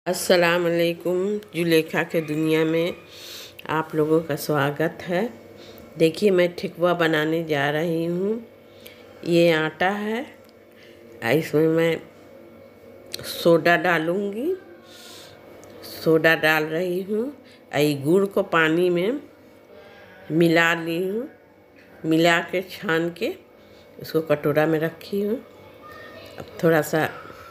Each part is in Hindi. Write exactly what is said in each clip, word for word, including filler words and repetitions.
अस्सलाम वालेकुम। जुलेखा के दुनिया में आप लोगों का स्वागत है। देखिए मैं ठेकुआ बनाने जा रही हूँ। ये आटा है, इसमें मैं सोडा डालूँगी। सोडा डाल रही हूँ। ये गुड़ को पानी में मिला ली हूँ, मिला के छान के उसको कटोरा में रखी हूँ। अब थोड़ा सा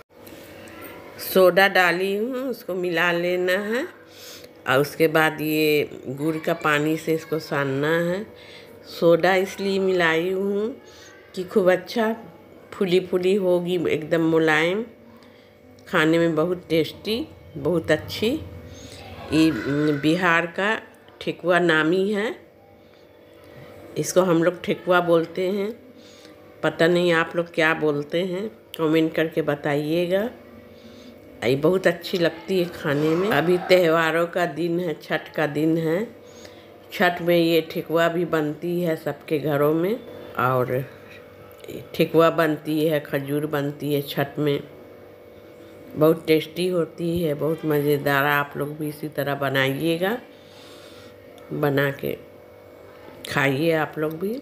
सोडा डाली हूँ, उसको मिला लेना है और उसके बाद ये गुड़ का पानी से इसको सानना है। सोडा इसलिए मिलाई हूँ कि खूब अच्छा फूली फूली होगी, एकदम मुलायम, खाने में बहुत टेस्टी, बहुत अच्छी। ये बिहार का ठेकुआ नामी है, इसको हम लोग ठेकुआ बोलते हैं। पता नहीं आप लोग क्या बोलते हैं, कमेंट करके बताइएगा। ये बहुत अच्छी लगती है खाने में। अभी त्योहारों का दिन है, छठ का दिन है। छठ में ये ठेकुआ भी बनती है सबके घरों में, और ठेकुआ बनती है, खजूर बनती है छठ में। बहुत टेस्टी होती है, बहुत मज़ेदार। आप लोग भी इसी तरह बनाइएगा, बना के खाइए आप लोग भी।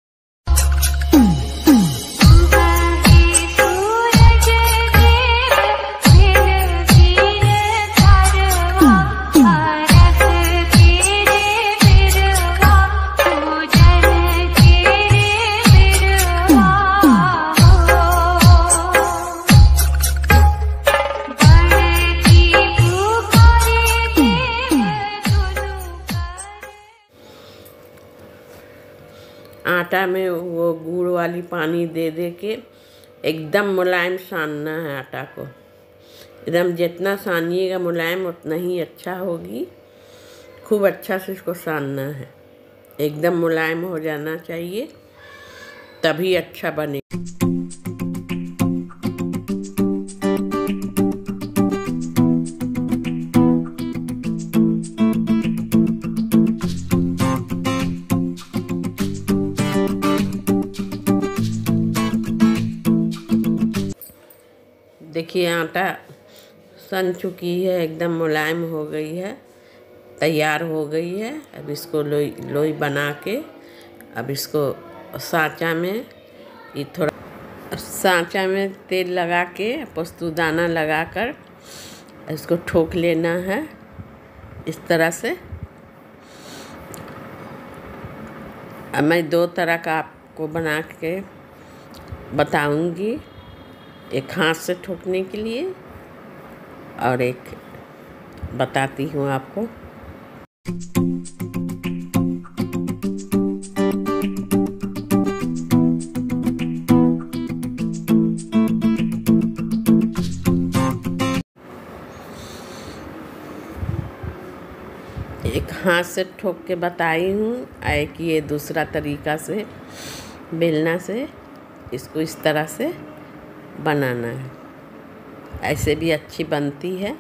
आटा में वो गुड़ वाली पानी दे दे के एकदम मुलायम सानना है आटा को। एकदम जितना सानिएगा मुलायम उतना ही अच्छा होगी। खूब अच्छा से इसको सानना है, एकदम मुलायम हो जाना चाहिए, तभी अच्छा बने। देखिए आटा सन चुकी है, एकदम मुलायम हो गई है, तैयार हो गई है। अब इसको लोई लोई बना के अब इसको सांचा में, ये थोड़ा सांचा में तेल लगा के पोस्तुदाना लगा कर इसको ठोक लेना है इस तरह से। अब मैं दो तरह का आपको बना के बताऊंगी, एक हाथ से ठोकने के लिए और एक बताती हूँ आपको। एक हाथ से ठोक के बताई हूँ, एक ये दूसरा तरीका से बेलना से इसको इस तरह से बनाना है। ऐसे भी अच्छी बनती है।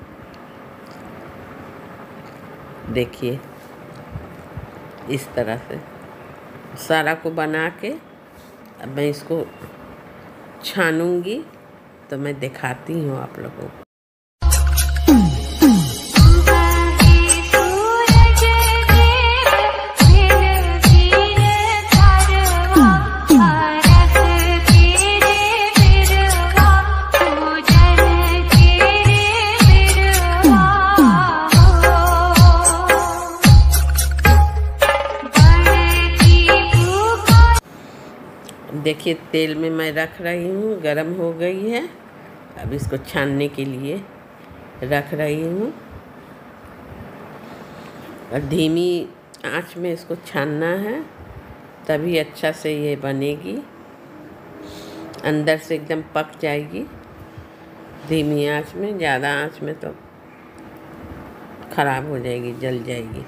देखिए इस तरह से सारा को बना के अब मैं इसको छानूंगी, तो मैं दिखाती हूँ आप लोगों को। देखिए तेल में मैं रख रही हूँ, गरम हो गई है। अब इसको छानने के लिए रख रही हूँ और धीमी आंच में इसको छानना है, तभी अच्छा से ये बनेगी, अंदर से एकदम पक जाएगी। धीमी आंच में, ज़्यादा आंच में तो ख़राब हो जाएगी, जल जाएगी।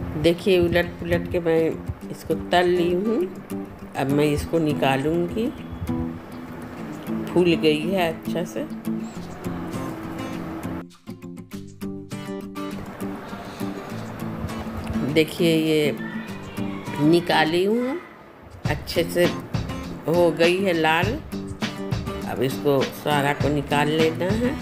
देखिए उलट पुलट के मैं इसको तल ली हूँ। अब मैं इसको निकालूंगी। फूल गई है अच्छा से। देखिए ये निकाली हूँ, अच्छे से हो गई है लाल। अब इसको सारा को निकाल लेना है।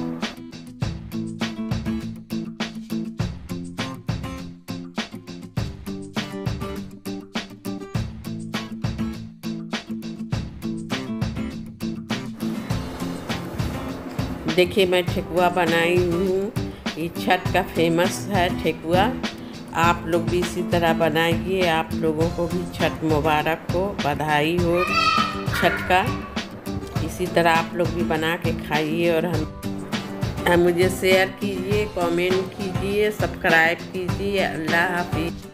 देखिए मैं ठेकुआ बनाई हूँ। ये छठ का फेमस है ठेकुआ। आप लोग भी इसी तरह बनाइए। आप लोगों को भी छठ मुबारक हो, बधाई हो छठ का। इसी तरह आप लोग भी बना के खाइए और हम मुझे शेयर कीजिए, कमेंट कीजिए, सब्सक्राइब कीजिए। अल्लाह हाफिज़।